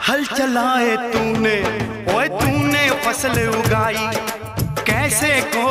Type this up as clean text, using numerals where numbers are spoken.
हल चलाए तूने, ओए तूने फसल उगाई, कैसे को